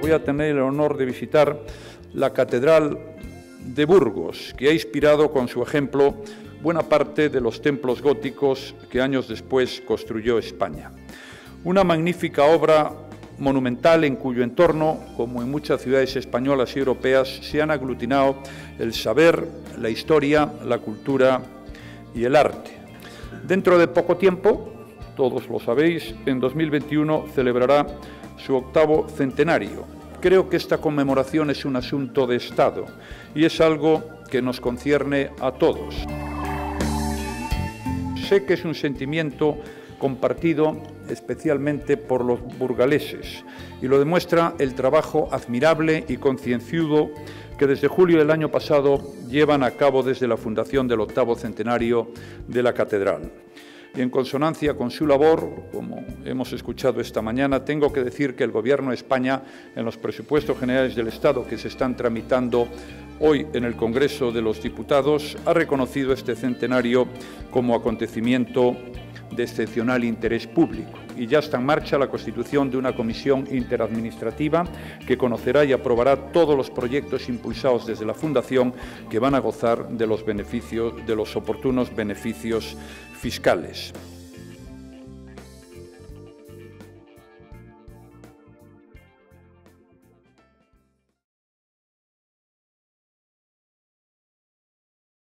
voy a tener el honor de visitar la Catedral de Burgos, que ha inspirado con su ejemplo buena parte de los templos góticos que años después construyó España. Una magnífica obra monumental en cuyo entorno, como en muchas ciudades españolas y europeas, se han aglutinado el saber, la historia, la cultura y el arte. Dentro de poco tiempo, todos lo sabéis, en 2021 celebrará su 8º centenario. Creo que esta conmemoración es un asunto de Estado y es algo que nos concierne a todos. Sé que es un sentimiento compartido especialmente por los burgaleses y lo demuestra el trabajo admirable y concienzudo que desde julio del año pasado llevan a cabo desde la fundación del 8º centenario de la Catedral. Y en consonancia con su labor, como hemos escuchado esta mañana, tengo que decir que el Gobierno de España, en los presupuestos generales del Estado que se están tramitando hoy en el Congreso de los Diputados, ha reconocido este centenario como acontecimiento de excepcional interés público. Y ya está en marcha la constitución de una comisión interadministrativa que conocerá y aprobará todos los proyectos impulsados desde la Fundación que van a gozar de los beneficios, de los oportunos beneficios fiscales.